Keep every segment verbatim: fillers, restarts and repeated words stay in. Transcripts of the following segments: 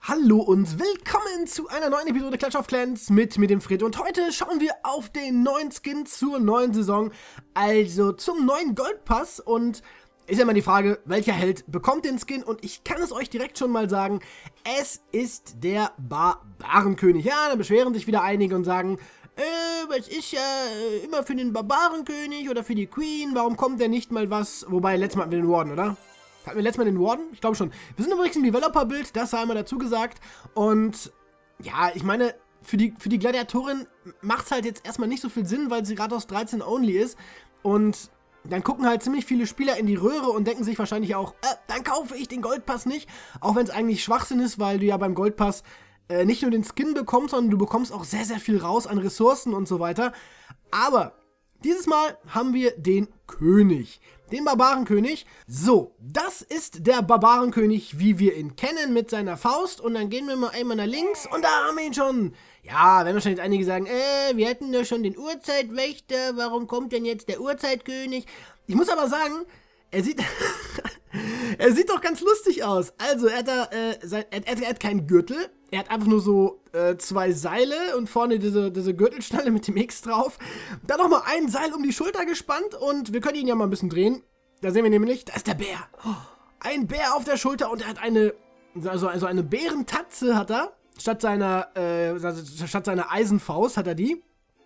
Hallo und willkommen zu einer neuen Episode Clash of Clans mit mir, dem Fred. Und heute schauen wir auf den neuen Skin zur neuen Saison, also zum neuen Goldpass. Und ist ja immer die Frage, welcher Held bekommt den Skin? Und ich kann es euch direkt schon mal sagen, es ist der Barbarenkönig. Ja, da beschweren sich wieder einige und sagen, äh, was ist ja äh, immer für den Barbarenkönig oder für die Queen, warum kommt denn nicht mal was? Wobei, letztes Mal hatten wir den Warden, oder? Hatten wir letztes Mal den Warden? Ich glaube schon. Wir sind übrigens im Developer-Bild, das sei einmal dazu gesagt. Und ja, ich meine, für die, für die Gladiatorin macht es halt jetzt erstmal nicht so viel Sinn, weil sie gerade aus dreizehn only ist. Und dann gucken halt ziemlich viele Spieler in die Röhre und denken sich wahrscheinlich auch, äh, dann kaufe ich den Goldpass nicht. Auch wenn es eigentlich Schwachsinn ist, weil du ja beim Goldpass äh, nicht nur den Skin bekommst, sondern du bekommst auch sehr, sehr viel raus an Ressourcen und so weiter. Aber dieses Mal haben wir den König. Den Barbarenkönig. So, das ist der Barbarenkönig, wie wir ihn kennen, mit seiner Faust. Und dann gehen wir mal einmal nach links und da haben wir ihn schon. Ja, werden wahrscheinlich einige sagen, äh, wir hätten doch schon den Urzeitwächter. Warum kommt denn jetzt der Urzeitkönig? Ich muss aber sagen, er sieht, er sieht doch ganz lustig aus. Also, er hat da, äh, sein, er, er, er hat keinen Gürtel. Er hat einfach nur so äh, zwei Seile und vorne diese, diese Gürtelschnalle mit dem X drauf. Dann nochmal ein Seil um die Schulter gespannt und wir können ihn ja mal ein bisschen drehen. Da sehen wir nämlich, da ist der Bär. Oh, ein Bär auf der Schulter und er hat eine, also, also eine Bärentatze hat er. Statt seiner, äh, also statt seiner Eisenfaust hat er die.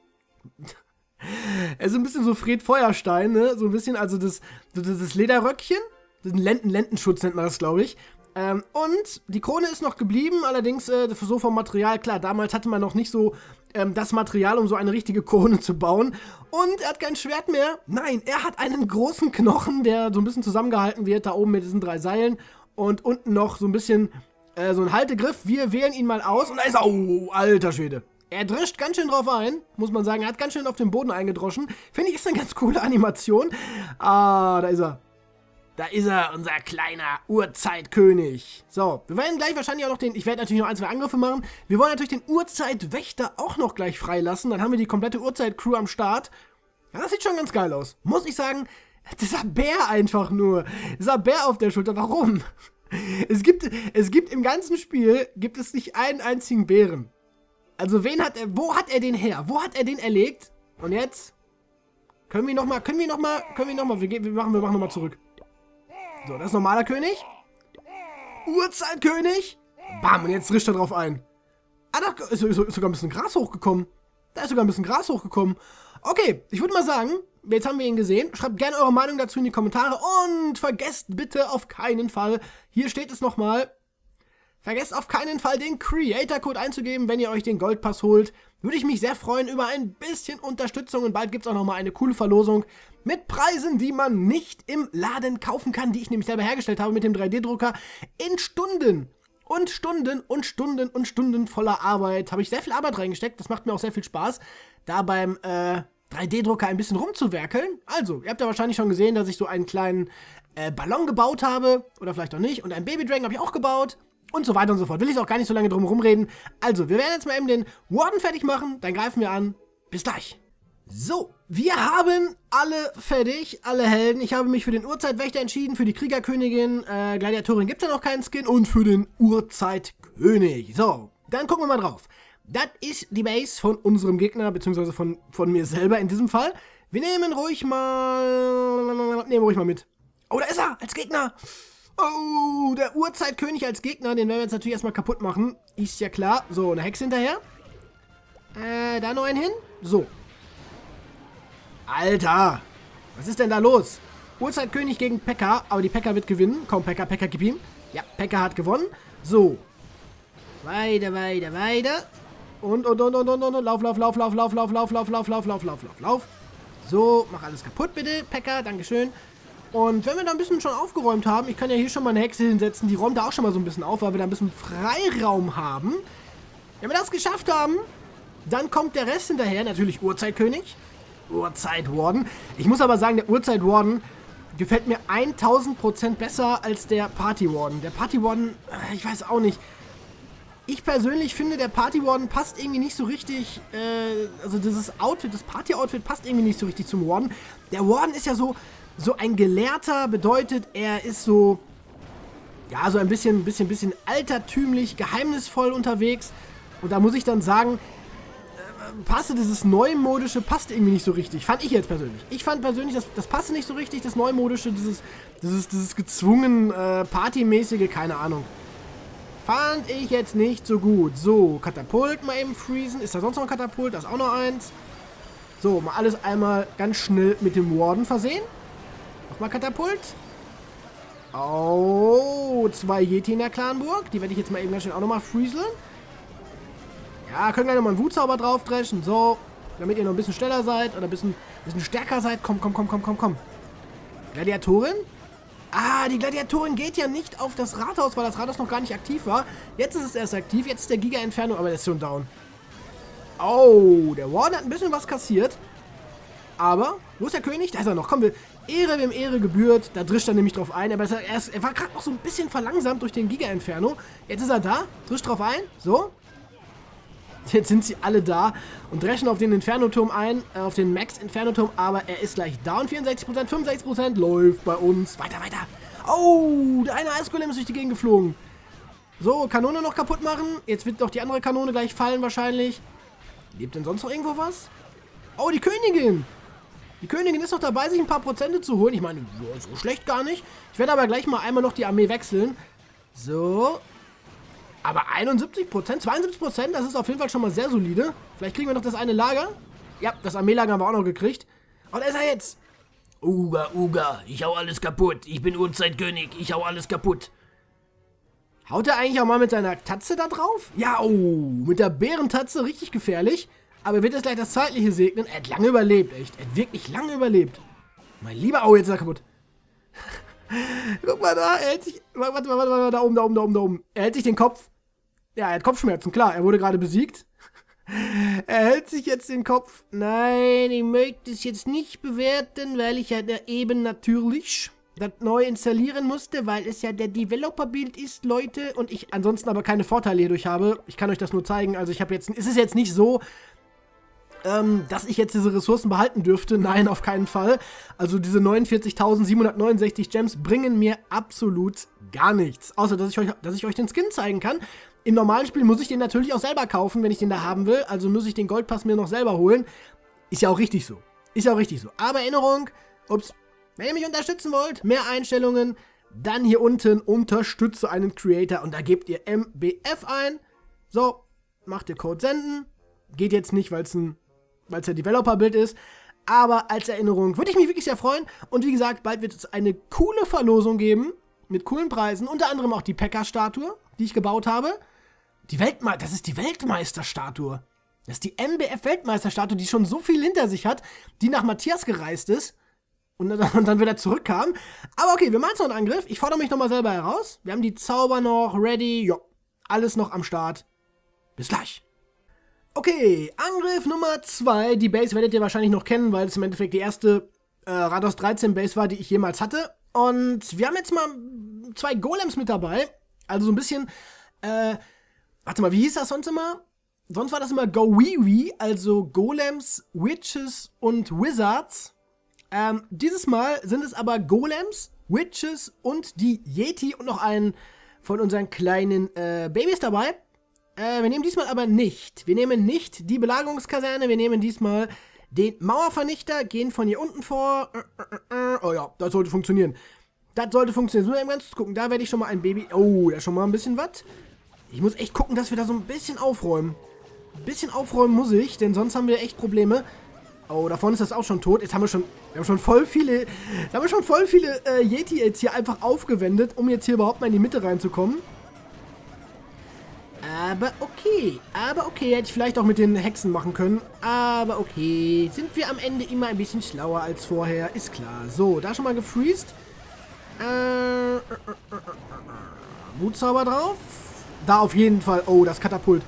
Er ist ein bisschen so Fred Feuerstein, ne? So ein bisschen, also das, das Lederröckchen. Das ist ein Lenden Lendenschutz nennt man das, glaube ich. Ähm, und die Krone ist noch geblieben, allerdings äh, so vom Material, klar, damals hatte man noch nicht so ähm, das Material, um so eine richtige Krone zu bauen. Und er hat kein Schwert mehr. Nein, er hat einen großen Knochen, der so ein bisschen zusammengehalten wird, da oben mit diesen drei Seilen. Und unten noch so ein bisschen äh, so ein Haltegriff. Wir wählen ihn mal aus und da ist er, oh, alter Schwede. Er drischt ganz schön drauf ein, muss man sagen. Er hat ganz schön auf den Boden eingedroschen. Finde ich, ist eine ganz coole Animation. Ah, da ist er. Da ist er, unser kleiner Urzeitkönig. So, wir werden gleich wahrscheinlich auch noch den, ich werde natürlich noch ein, zwei Angriffe machen. Wir wollen natürlich den Urzeitwächter auch noch gleich freilassen. Dann haben wir die komplette Urzeit-Crew am Start. Ja, das sieht schon ganz geil aus. Muss ich sagen, dieser Bär einfach nur. Dieser Bär auf der Schulter, warum? Es gibt, es gibt im ganzen Spiel, gibt es nicht einen einzigen Bären. Also wen hat er, wo hat er den her? Wo hat er den erlegt? Und jetzt? Können wir nochmal, können wir nochmal, können wir nochmal, wir, wir machen, wir machen nochmal zurück. So, das ist normaler König. Urzeitkönig. Bam, und jetzt drischt er drauf ein. Ah, da ist, ist, ist sogar ein bisschen Gras hochgekommen. Da ist sogar ein bisschen Gras hochgekommen. Okay, ich würde mal sagen, jetzt haben wir ihn gesehen. Schreibt gerne eure Meinung dazu in die Kommentare. Und vergesst bitte auf keinen Fall, hier steht es nochmal, vergesst auf keinen Fall den Creator-Code einzugeben, wenn ihr euch den Goldpass holt. Würde ich mich sehr freuen über ein bisschen Unterstützung. Und bald gibt es auch nochmal eine coole Verlosung mit Preisen, die man nicht im Laden kaufen kann, die ich nämlich selber hergestellt habe mit dem drei D Drucker. In Stunden und Stunden und Stunden und Stunden voller Arbeit habe ich sehr viel Arbeit reingesteckt. Das macht mir auch sehr viel Spaß, da beim äh, drei D Drucker ein bisschen rumzuwerkeln. Also, ihr habt ja wahrscheinlich schon gesehen, dass ich so einen kleinen äh, Ballon gebaut habe. Oder vielleicht auch nicht. Und einen Babydragon habe ich auch gebaut. Und so weiter und so fort. Will ich auch gar nicht so lange drum herum reden. Also, wir werden jetzt mal eben den Warden fertig machen. Dann greifen wir an. Bis gleich. So, wir haben alle fertig, alle Helden. Ich habe mich für den Urzeitwächter entschieden, für die Kriegerkönigin, äh, Gladiatorin gibt es ja noch keinen Skin und für den Urzeitkönig. So, dann gucken wir mal drauf. Das ist die Base von unserem Gegner, beziehungsweise von, von mir selber in diesem Fall. Wir nehmen ruhig mal, nehmen ruhig mal mit. Oh, da ist er, als Gegner. Oh, der Urzeitkönig als Gegner, den werden wir jetzt natürlich erstmal kaputt machen. Ist ja klar. So, eine Hexe hinterher. Äh, da noch einen hin. So. Alter, was ist denn da los? Urzeitkönig gegen Pekka, aber die Pekka wird gewinnen. Komm, Pekka, Pekka, gib ihm. Ja, Pekka hat gewonnen. So. Weiter, weiter, weiter. Und, und, und, und, und, und, lauf, lauf, lauf, lauf, lauf, lauf, lauf, lauf, lauf, lauf, lauf, lauf, lauf, lauf. So, mach alles kaputt, bitte, Pekka, dankeschön. Und wenn wir da ein bisschen schon aufgeräumt haben, ich kann ja hier schon mal eine Hexe hinsetzen, die räumt da auch schon mal so ein bisschen auf, weil wir da ein bisschen Freiraum haben. Wenn wir das geschafft haben, dann kommt der Rest hinterher, natürlich Urzeitkönig. Urzeitwarden. Ich muss aber sagen, der Urzeitwarden gefällt mir tausend Prozent besser als der Partywarden. Der Partywarden, ich weiß auch nicht. Ich persönlich finde, der Partywarden passt irgendwie nicht so richtig, äh, also dieses Outfit, das Party-Outfit passt irgendwie nicht so richtig zum Warden. Der Warden ist ja so, so ein Gelehrter, bedeutet, er ist so, ja, so ein bisschen, bisschen, bisschen altertümlich, geheimnisvoll unterwegs. Und da muss ich dann sagen, äh, passte dieses Neumodische, passt irgendwie nicht so richtig. Fand ich jetzt persönlich. Ich fand persönlich, das, das passte nicht so richtig, das Neumodische, dieses, dieses, dieses gezwungen, äh, Partymäßige, keine Ahnung. Fand ich jetzt nicht so gut. So, Katapult mal eben freezen. Ist da sonst noch ein Katapult? Da ist auch noch eins. So, mal alles einmal ganz schnell mit dem Warden versehen. Nochmal Katapult. Oh, zwei Yeti in der Clanburg. Die werde ich jetzt mal eben ganz schnell auch nochmal freezeln. Ja, können gleich nochmal einen Wutzauber drauf dreschen. So, damit ihr noch ein bisschen schneller seid oder ein bisschen, ein bisschen stärker seid. Komm, komm, komm, komm, komm, komm. Gladiatorin. Ah, die Gladiatorin geht ja nicht auf das Rathaus, weil das Rathaus noch gar nicht aktiv war. Jetzt ist es erst aktiv. Jetzt ist der Giga Inferno, aber der ist schon down. Oh, der Warden hat ein bisschen was kassiert. Aber, wo ist der König? Da ist er noch. Komm, wir Ehre, wem Ehre gebührt. Da drischt er nämlich drauf ein. Aber er, ist, er war gerade noch so ein bisschen verlangsamt durch den Giga Inferno. Jetzt ist er da. Drischt drauf ein. So. Jetzt sind sie alle da und dreschen auf den Inferno-Turm ein, äh, auf den Max-Inferno-Turm, aber er ist gleich down. vierundsechzig Prozent, fünfundsechzig Prozent läuft bei uns. Weiter, weiter. Oh, der eine Eisgolem ist durch die Gegend geflogen. So, Kanone noch kaputt machen. Jetzt wird doch die andere Kanone gleich fallen wahrscheinlich. Lebt denn sonst noch irgendwo was? Oh, die Königin. Die Königin ist noch dabei, sich ein paar Prozente zu holen. Ich meine, so schlecht gar nicht. Ich werde aber gleich mal einmal noch die Armee wechseln. So. Aber einundsiebzig Prozent, zweiundsiebzig Prozent, das ist auf jeden Fall schon mal sehr solide. Vielleicht kriegen wir noch das eine Lager. Ja, das Armeelager haben wir auch noch gekriegt. Und da ist er jetzt. Uga, Uga, ich hau alles kaputt. Ich bin Urzeitkönig, ich hau alles kaputt. Haut er eigentlich auch mal mit seiner Tatze da drauf? Ja, oh, mit der Bärentatze richtig gefährlich. Aber er wird jetzt gleich das Zeitliche segnen. Er hat lange überlebt, echt. Er hat wirklich lange überlebt. Mein lieber, oh, jetzt ist er kaputt. Guck mal da, er hält sich, warte, warte, warte, warte, da oben, da oben, da oben, da oben. Er hält sich den Kopf. Ja, er hat Kopfschmerzen, klar, er wurde gerade besiegt. Er hält sich jetzt den Kopf. Nein, ich möchte es jetzt nicht bewerten, weil ich ja da eben natürlich das neu installieren musste, weil es ja der Developer-Build ist, Leute, und ich ansonsten aber keine Vorteile hierdurch habe. Ich kann euch das nur zeigen, also ich habe jetzt, es ist jetzt nicht so, ähm, dass ich jetzt diese Ressourcen behalten dürfte. Nein, auf keinen Fall. Also diese neunundvierzigtausendsiebenhundertneunundsechzig Gems bringen mir absolut gar nichts. Außer, dass ich euch, dass ich euch den Skin zeigen kann. Im normalen Spiel muss ich den natürlich auch selber kaufen, wenn ich den da haben will. Also muss ich den Goldpass mir noch selber holen. Ist ja auch richtig so. Ist ja auch richtig so. Aber Erinnerung, ups, wenn ihr mich unterstützen wollt, mehr Einstellungen, dann hier unten unterstütze einen Creator und da gebt ihr M B F ein. So, macht ihr Code senden. Geht jetzt nicht, weil es ein, weil es ja Developer-Bild ist. Aber als Erinnerung würde ich mich wirklich sehr freuen. Und wie gesagt, bald wird es eine coole Verlosung geben. Mit coolen Preisen. Unter anderem auch die P E K A-Statue, die ich gebaut habe. Die Weltme- das ist die Weltmeisterstatue. Das ist die M B F-Weltmeisterstatue, die schon so viel hinter sich hat, die nach Matthias gereist ist und dann, und dann wieder zurückkam. Aber okay, wir machen jetzt noch einen Angriff. Ich fordere mich nochmal selber heraus. Wir haben die Zauber noch ready. Jo, alles noch am Start. Bis gleich. Okay, Angriff Nummer zwei. Die Base werdet ihr wahrscheinlich noch kennen, weil es im Endeffekt die erste äh, Rathaus dreizehn Base war, die ich jemals hatte. Und wir haben jetzt mal zwei Golems mit dabei. Also so ein bisschen, äh, warte mal, wie hieß das sonst immer? Sonst war das immer Go-Wee-Wee, also Golems, Witches und Wizards. Ähm, dieses Mal sind es aber Golems, Witches und die Yeti und noch einen von unseren kleinen äh, Babys dabei. Äh, wir nehmen diesmal aber nicht. Wir nehmen nicht die Belagerungskaserne, wir nehmen diesmal den Mauervernichter, gehen von hier unten vor. Oh ja, das sollte funktionieren. Das sollte funktionieren. So, eben ganz gucken. Da werde ich schon mal ein Baby. Oh, da ist schon mal ein bisschen was. Ich muss echt gucken, dass wir da so ein bisschen aufräumen. Ein bisschen aufräumen muss ich, denn sonst haben wir echt Probleme. Oh, da vorne ist das auch schon tot. Jetzt haben wir schon, wir haben schon voll viele, jetzt haben wir schon voll viele äh, Yeti jetzt hier einfach aufgewendet, um jetzt hier überhaupt mal in die Mitte reinzukommen. Aber okay, aber okay, hätte ich vielleicht auch mit den Hexen machen können. Aber okay, sind wir am Ende immer ein bisschen schlauer als vorher, ist klar. So, da schon mal gefreezed. Äh, äh, äh, äh, äh, Wutzauber drauf. Da auf jeden Fall, oh, das Katapult.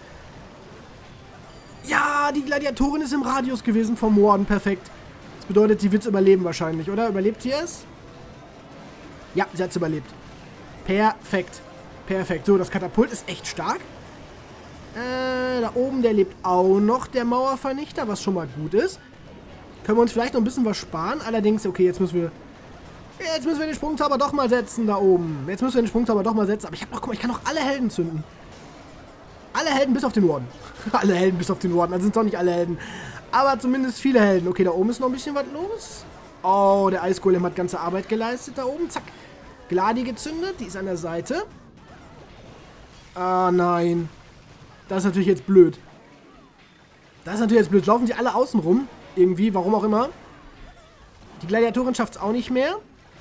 Ja, die Gladiatorin ist im Radius gewesen vom Warden, perfekt. Das bedeutet, sie wird es überleben wahrscheinlich, oder? Überlebt sie es? Ja, sie hat es überlebt. Perfekt. Perfekt. So, das Katapult ist echt stark. Äh, da oben, der lebt auch noch, der Mauervernichter, was schon mal gut ist. Können wir uns vielleicht noch ein bisschen was sparen. Allerdings, okay, jetzt müssen wir Jetzt müssen wir den Sprungzauber doch mal setzen da oben. Jetzt müssen wir den Sprungzauber doch mal setzen. Aber ich hab noch, guck mal, ich kann noch alle Helden zünden. Alle Helden bis auf den Warden. Alle Helden bis auf den Warden. Also sind doch nicht alle Helden. Aber zumindest viele Helden. Okay, da oben ist noch ein bisschen was los. Oh, der Eisgolem hat ganze Arbeit geleistet da oben. Zack. Gladi gezündet. Die ist an der Seite. Ah, nein. Das ist natürlich jetzt blöd. Das ist natürlich jetzt blöd. Laufen sie alle außen rum. Irgendwie, warum auch immer. Die Gladiatorin schafft es auch nicht mehr.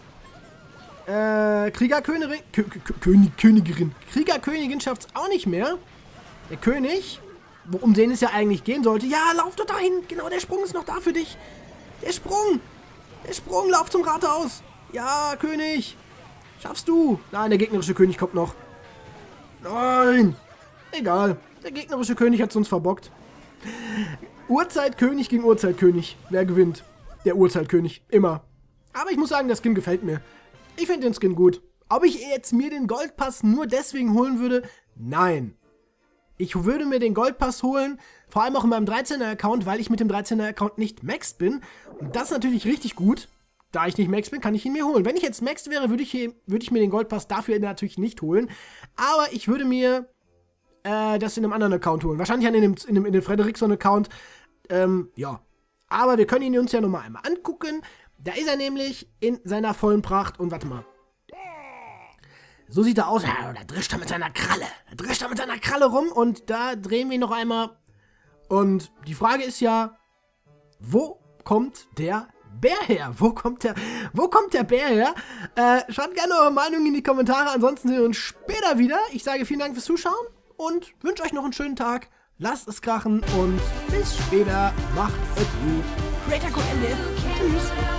Äh, Kriegerkönigin. Kö König, Königin. Kriegerkönigin schafft es auch nicht mehr. Der König, um den es ja eigentlich gehen sollte. Ja, lauf doch dahin. Genau, der Sprung ist noch da für dich. Der Sprung. Der Sprung, lauf zum Rathaus. Ja, König. Schaffst du. Nein, der gegnerische König kommt noch. Nein. Egal. Der gegnerische König hat es uns verbockt. Urzeitkönig gegen Urzeitkönig. Wer gewinnt? Der Urzeitkönig. Immer. Aber ich muss sagen, der Skin gefällt mir. Ich finde den Skin gut. Ob ich jetzt mir den Goldpass nur deswegen holen würde? Nein. Ich würde mir den Goldpass holen, vor allem auch in meinem dreizehner-Account, weil ich mit dem dreizehner-Account nicht maxed bin. Und das ist natürlich richtig gut. Da ich nicht maxed bin, kann ich ihn mir holen. Wenn ich jetzt maxed wäre, würde ich, hier, würde ich mir den Goldpass dafür natürlich nicht holen. Aber ich würde mir äh, das in einem anderen Account holen. Wahrscheinlich in dem, in dem, in dem Frederickson-Account. Ähm, ja. Aber wir können ihn uns ja nochmal einmal angucken. Da ist er nämlich in seiner vollen Pracht. Und warte mal. So sieht er aus. Ja, da drischt er mit seiner Kralle. Da drischt er mit seiner Kralle rum. Und da drehen wir ihn noch einmal. Und die Frage ist ja, wo kommt der Bär her? Wo kommt der, wo kommt der Bär her? Äh, schreibt gerne eure Meinung in die Kommentare. Ansonsten sehen wir uns später wieder. Ich sage vielen Dank fürs Zuschauen und wünsche euch noch einen schönen Tag. Lasst es krachen und bis später. Macht es gut. Creator Code Ende. Tschüss.